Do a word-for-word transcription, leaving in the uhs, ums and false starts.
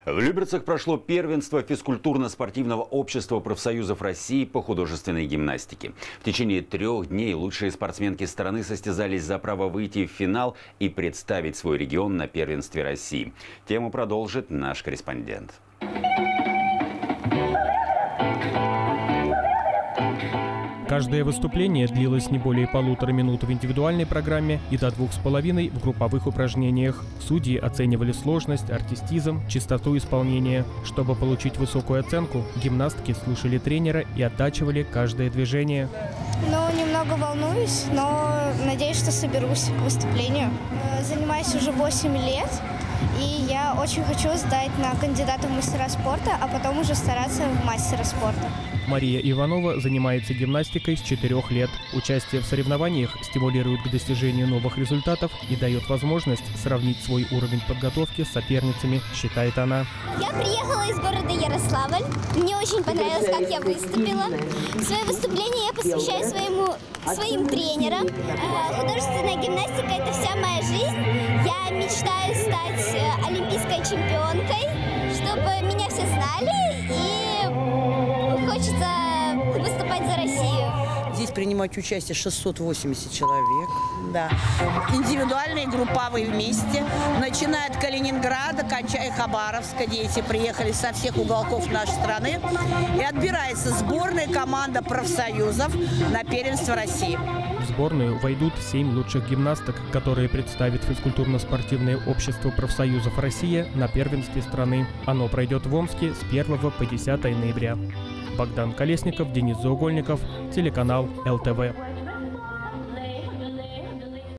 В Люберцах прошло первенство физкультурно-спортивного общества профсоюзов России по художественной гимнастике. В течение трех дней лучшие спортсменки страны состязались за право выйти в финал и представить свой регион на первенстве России. Тему продолжит наш корреспондент. Каждое выступление длилось не более полутора минут в индивидуальной программе и до двух с половиной в групповых упражнениях. Судьи оценивали сложность, артистизм, чистоту исполнения. Чтобы получить высокую оценку, гимнастки слушали тренера и оттачивали каждое движение. Ну, немного волнуюсь, но надеюсь, что соберусь к выступлению. Занимаюсь уже восемь лет, и я очень хочу сдать на кандидата в мастера спорта, а потом уже стараться в мастера спорта. Мария Иванова занимается гимнастикой с четырёх лет. Участие в соревнованиях стимулирует к достижению новых результатов и дает возможность сравнить свой уровень подготовки с соперницами, считает она. Я приехала из города Ярославль. Мне очень понравилось, как я выступила. Свое выступление я посвящаю своему, своим тренерам. Художественная гимнастика – это вся моя жизнь. Я мечтаю стать олимпийской чемпионкой, чтобы меня все знали, и хочется выступать за Россию. Здесь принимать участие шестьсот восемьдесят человек. Да. Индивидуальные, групповые вместе. Начиная от Калининграда, кончая Хабаровска. Дети приехали со всех уголков нашей страны. И отбирается сборная команда профсоюзов на первенство России. В сборную войдут семь лучших гимнасток, которые представит физкультурно-спортивное общество профсоюзов России на первенстве страны. Оно пройдет в Омске с первого по десятое ноября. Богдан Колесников, Денис Заугольников, телеканал эл тэ вэ.